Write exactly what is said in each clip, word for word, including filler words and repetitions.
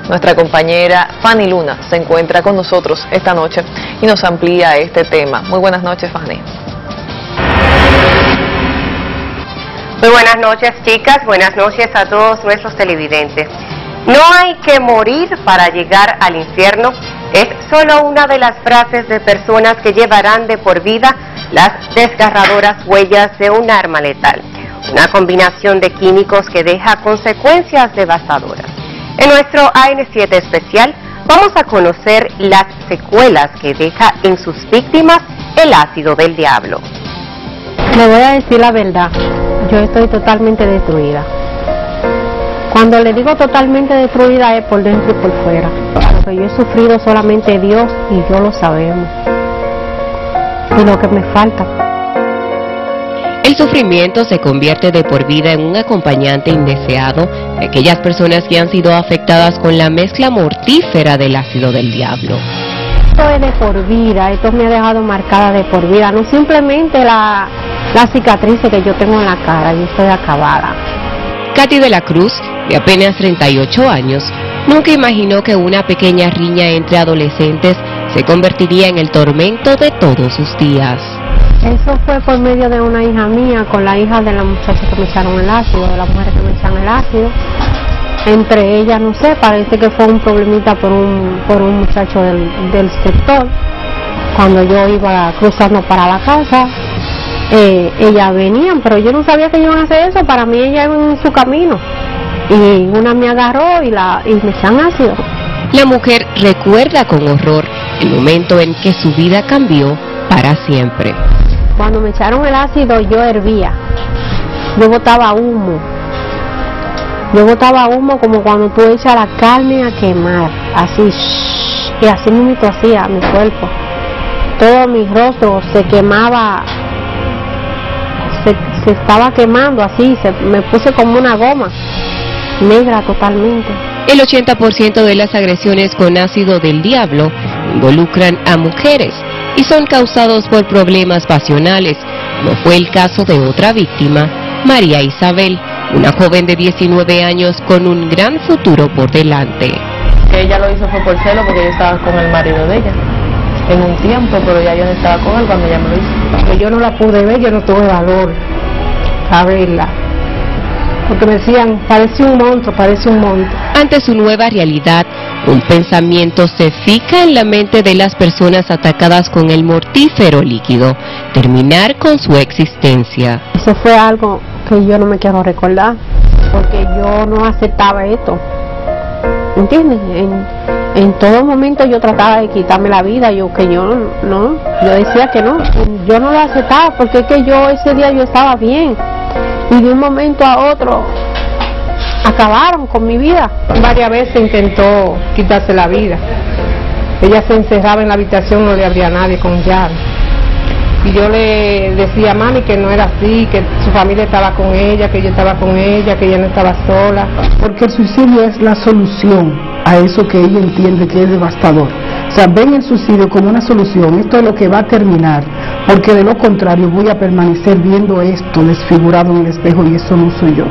Nuestra compañera Fanny Luna se encuentra con nosotros esta noche y nos amplía este tema. Muy buenas noches, Fanny. Muy buenas noches, chicas. Buenas noches a todos nuestros televidentes. No hay que morir para llegar al infierno es solo una de las frases de personas que llevarán de por vida las desgarradoras huellas de un arma letal, una combinación de químicos que deja consecuencias devastadoras. En nuestro A N siete especial vamos a conocer las secuelas que deja en sus víctimas el ácido del diablo. Le voy a decir la verdad, yo estoy totalmente destruida. Cuando le digo totalmente destruida es por dentro y por fuera. Lo que yo he sufrido solamente Dios y yo lo sabemos. Y lo que me falta. El sufrimiento se convierte de por vida en un acompañante indeseado de aquellas personas que han sido afectadas con la mezcla mortífera del ácido del diablo. Esto es de por vida, esto me ha dejado marcada de por vida, no simplemente la, la cicatriz que yo tengo en la cara, yo estoy acabada. Katy de la Cruz, de apenas treinta y ocho años, nunca imaginó que una pequeña riña entre adolescentes se convertiría en el tormento de todos sus días. Eso fue por medio de una hija mía, con la hija de la muchacha que me echaron el ácido, de la mujer que me echaron el ácido. Entre ellas, no sé, parece que fue un problemita por un, por un muchacho del, del sector. Cuando yo iba cruzando para la casa, eh, ellas venían, pero yo no sabía que iban a hacer eso. Para mí ellas iban en su camino. Y una me agarró y, la, y me echaron ácido. La mujer recuerda con horror el momento en que su vida cambió para siempre. Cuando me echaron el ácido yo hervía, yo botaba humo, yo botaba humo como cuando tú echas la carne a quemar, así, shh, y así mismo hacía mi cuerpo, todo mi rostro se quemaba, se, se estaba quemando así, se, me puse como una goma, negra totalmente. El ochenta por ciento de las agresiones con ácido del diablo involucran a mujeres y son causados por problemas pasionales, como fue el caso de otra víctima, María Isabel, una joven de diecinueve años con un gran futuro por delante. Que ella lo hizo fue por celo, porque yo estaba con el marido de ella en un tiempo, pero ya yo no estaba con él cuando ella me lo hizo. Que yo no la pude ver, yo no tuve valor a verla, porque me decían, parece un monstruo, parece un monstruo. Ante su nueva realidad, un pensamiento se fija en la mente de las personas atacadas con el mortífero líquido: terminar con su existencia. Eso fue algo que yo no me quiero recordar, porque yo no aceptaba esto, ¿entiendes? En, en todo momento yo trataba de quitarme la vida, yo que yo no, yo decía que no, yo no lo aceptaba, porque es que yo ese día yo estaba bien, y de un momento a otro acabaron con mi vida. Varias veces intentó quitarse la vida. Ella se encerraba en la habitación, no le abría a nadie con llave. Y yo le decía a mami que no era así, que su familia estaba con ella, que yo estaba con ella, que ella no estaba sola. Porque el suicidio es la solución a eso que ella entiende que es devastador. O sea, ven el suicidio como una solución, esto es lo que va a terminar, porque de lo contrario voy a permanecer viendo esto desfigurado en el espejo y eso no soy yo.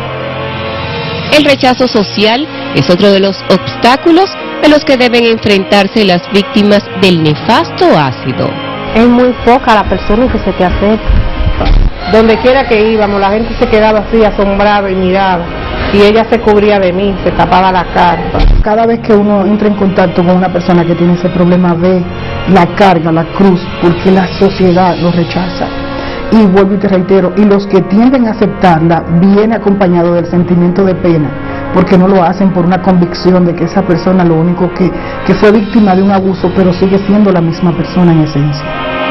El rechazo social es otro de los obstáculos a los que deben enfrentarse las víctimas del nefasto ácido. Es muy poca la persona que se te acerca. Donde quiera que íbamos, la gente se quedaba así asombrada y miraba, y ella se cubría de mí, se tapaba la cara. Cada vez que uno entra en contacto con una persona que tiene ese problema, ve la carga, la cruz, porque la sociedad lo rechaza. Y vuelvo y te reitero, y los que tienden a aceptarla viene acompañado del sentimiento de pena, porque no lo hacen por una convicción de que esa persona lo único que, que fue víctima de un abuso, pero sigue siendo la misma persona en esencia.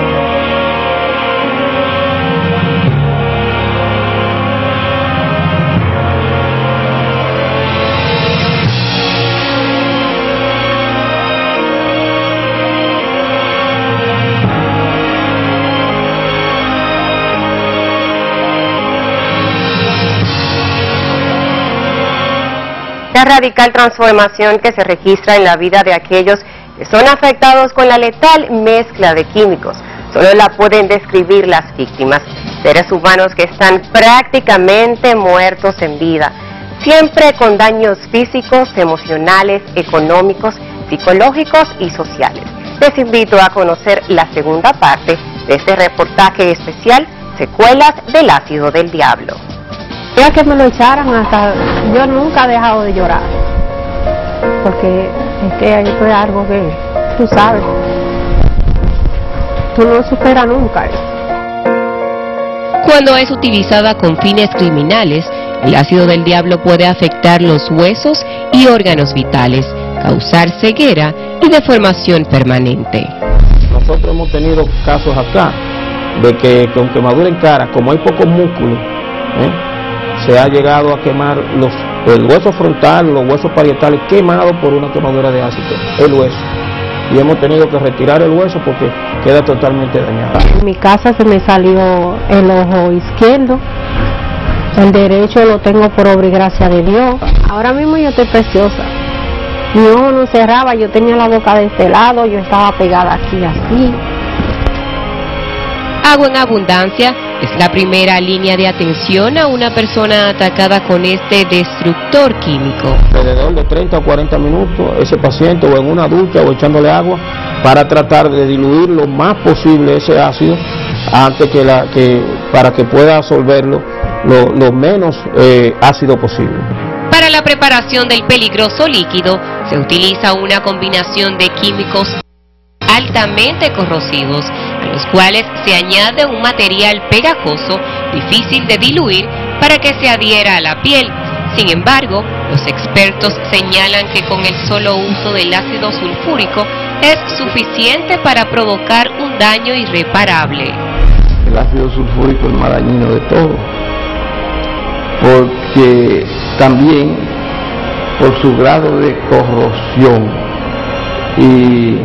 La radical transformación que se registra en la vida de aquellos que son afectados con la letal mezcla de químicos solo la pueden describir las víctimas, seres humanos que están prácticamente muertos en vida, siempre con daños físicos, emocionales, económicos, psicológicos y sociales. Les invito a conocer la segunda parte de este reportaje especial, Secuelas del ácido del diablo. Ya que me lo echaran, hasta yo nunca he dejado de llorar, porque es que esto es algo que tú sabes, tú no superas nunca eso. Cuando es utilizada con fines criminales, el ácido del diablo puede afectar los huesos y órganos vitales, causar ceguera y deformación permanente. Nosotros hemos tenido casos acá de que con quemadura en cara, como hay pocos músculos, ¿eh? se ha llegado a quemar los, el hueso frontal, los huesos parietales quemados por una quemadura de ácido, el hueso. Y hemos tenido que retirar el hueso porque queda totalmente dañado. En mi casa se me salió el ojo izquierdo, el derecho lo tengo por obra y gracia de Dios. Ahora mismo yo estoy preciosa. Mi ojo no cerraba, yo tenía la boca de este lado, yo estaba pegada aquí así. Agua en Abundancia es la primera línea de atención a una persona atacada con este destructor químico. Alrededor de treinta o cuarenta minutos ese paciente o en una ducha o echándole agua para tratar de diluir lo más posible ese ácido antes que la que para que pueda absorberlo lo, lo menos eh, ácido posible. Para la preparación del peligroso líquido se utiliza una combinación de químicos altamente corrosivos, a los cuales se añade un material pegajoso difícil de diluir para que se adhiera a la piel. Sin embargo, los expertos señalan que con el solo uso del ácido sulfúrico es suficiente para provocar un daño irreparable. El ácido sulfúrico es el más dañino de todo, porque también por su grado de corrosión y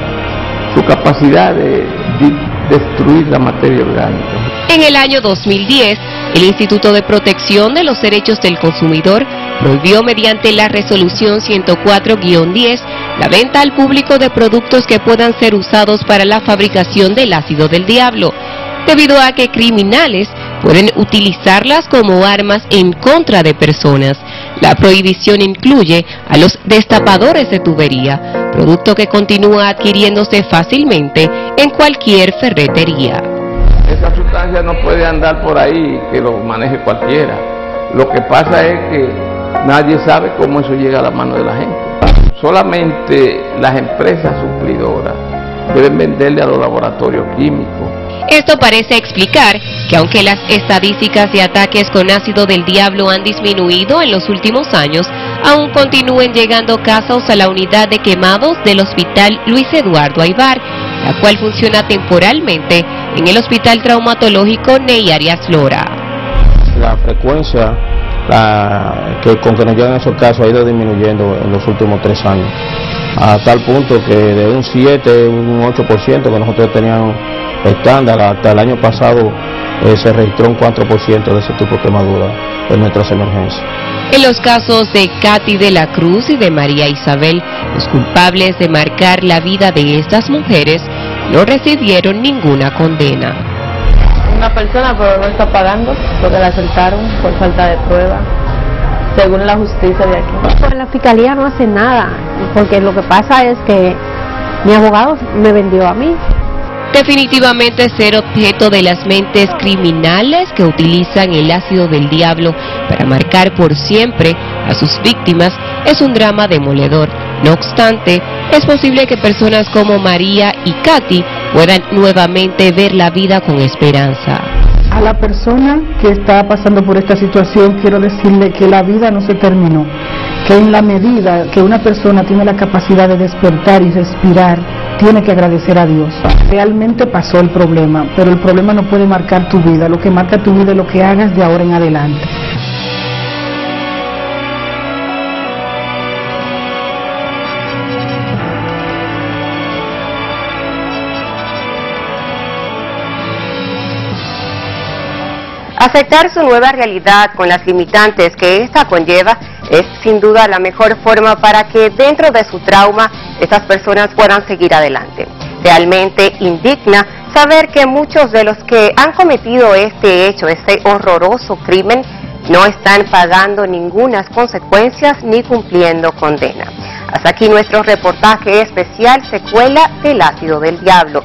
su capacidad de, de destruir la materia orgánica. En el año dos mil diez, el Instituto de Protección de los Derechos del Consumidor prohibió mediante la resolución ciento cuatro guion diez la venta al público de productos que puedan ser usados para la fabricación del ácido del diablo, debido a que criminales pueden utilizarlas como armas en contra de personas. La prohibición incluye a los destapadores de tubería, producto que continúa adquiriéndose fácilmente en cualquier ferretería. Esa sustancia no puede andar por ahí que lo maneje cualquiera. Lo que pasa es que nadie sabe cómo eso llega a la mano de la gente. Solamente las empresas suplidoras deben venderle a los laboratorios químicos. Esto parece explicar que aunque las estadísticas de ataques con ácido del diablo han disminuido en los últimos años, aún continúen llegando casos a la unidad de quemados del Hospital Luis Eduardo Aybar, la cual funciona temporalmente en el Hospital Traumatológico Ney Arias Lora. La frecuencia la, que, con que nos llegan esos casos ha ido disminuyendo en los últimos tres años, a tal punto que de un siete, un ocho por ciento que nosotros teníamos estándar, hasta el año pasado eh, se registró un cuatro por ciento de ese tipo de quemadura en nuestras emergencias. En los casos de Katy de la Cruz y de María Isabel, los culpables de marcar la vida de estas mujeres no recibieron ninguna condena. Una persona pero no está pagando porque la soltaron por falta de prueba, según la justicia de aquí. Pues la fiscalía no hace nada, porque lo que pasa es que mi abogado me vendió a mí. Definitivamente ser objeto de las mentes criminales que utilizan el ácido del diablo para marcar por siempre a sus víctimas es un drama demoledor. No obstante, es posible que personas como María y Katy puedan nuevamente ver la vida con esperanza. A la persona que está pasando por esta situación quiero decirle que la vida no se terminó, que en la medida que una persona tiene la capacidad de despertar y respirar, tiene que agradecer a Dios. Realmente pasó el problema, pero el problema no puede marcar tu vida, lo que marca tu vida es lo que hagas de ahora en adelante. Aceptar su nueva realidad con las limitantes que esta conlleva es sin duda la mejor forma para que dentro de su trauma estas personas puedan seguir adelante. Realmente indigna saber que muchos de los que han cometido este hecho, este horroroso crimen, no están pagando ninguna consecuencias ni cumpliendo condena. Hasta aquí nuestro reportaje especial Secuela del ácido del diablo.